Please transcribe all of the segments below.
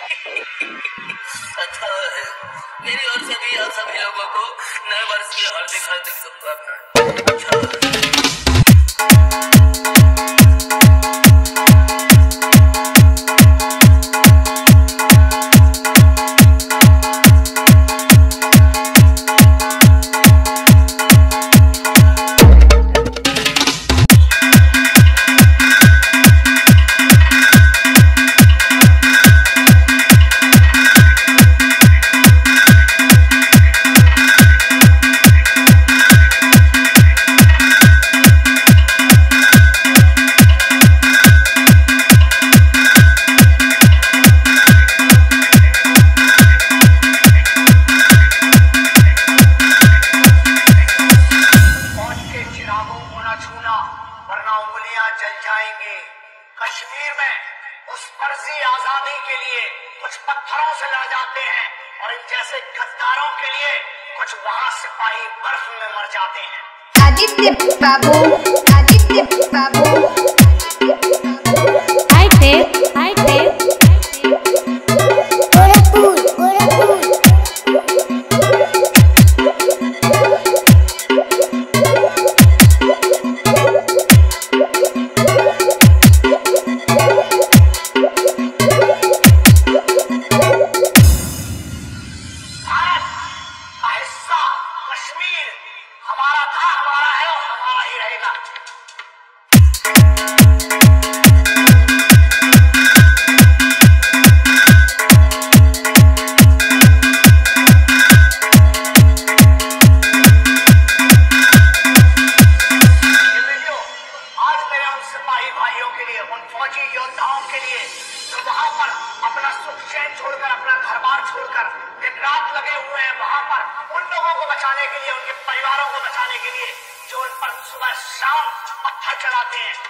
अच्छा है। मेरी ओर से भी आप सभी लोगों को नए वर्ष की हार्दिक शुभकामनाएं। अच्छा है। कश्मीर में उस फर्जी आजादी के लिए कुछ पत्थरों से लड़ जाते हैं और इन जैसे गद्दारों के लिए कुछ वहां सिपाही बर्फ में मर जाते हैं। आदित्य बाबू आइटे कश्मीर हमारा था, हमारा है और हमारा ही रहेगा। ये वीडियो आज मेरे उन सिपाही भाइयों के लिए, उन फौजी योद्धाओं के लिए जो वहां पर अपना सुख चैन छोड़कर, अपना घर बार छोड़कर दिन रात लगे हुए हैं वहां पर, उन लोगों को बचाने के लिए, उनके परिवारों को बचाने के लिए जो उन पर सुबह शाम पत्थर चलाते हैं।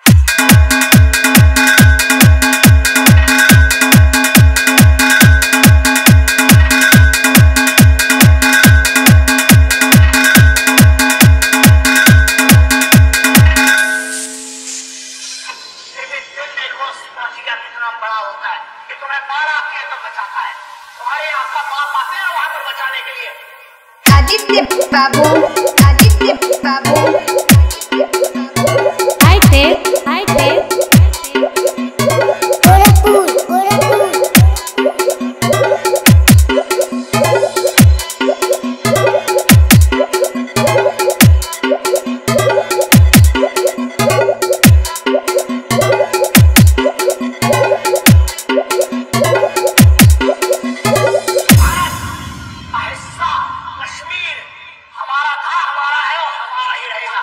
कितना बड़ा होता है कि तुम्हें मारा के तो बचाता है। तुम्हारे आका बाप आते हैं वहां पर बचाने के लिए। आदित्य बाबू आइटे हमारा था, हमारा है और हमारा ही रहेगा।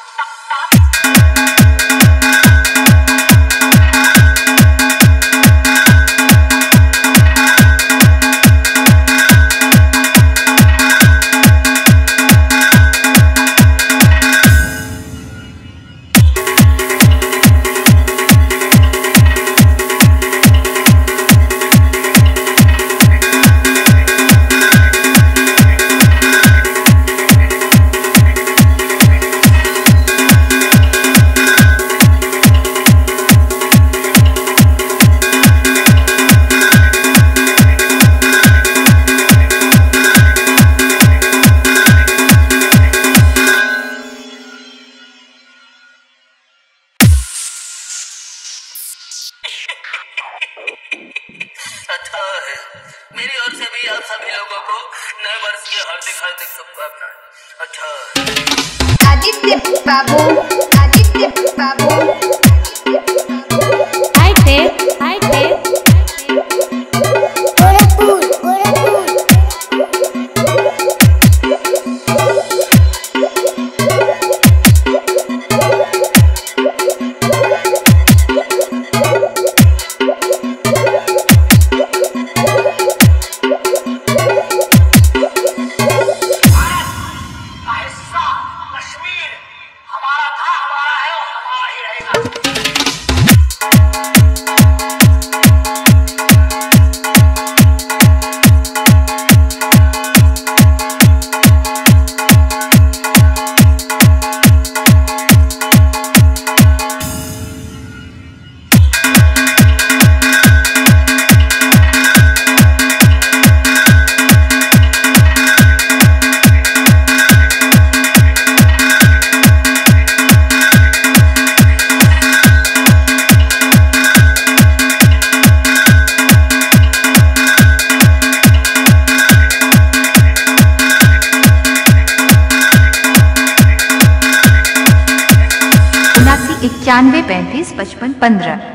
अच्छा है। मेरी ओर से भी आप सभी लोगों को नए वर्ष की हार्दिक शुभकामनाएं। अच्छा है। आदित्य बाबू आइटे कश्मीर हमारा था, हमारा है और हमारा ही रहेगा। 91 35 55 15।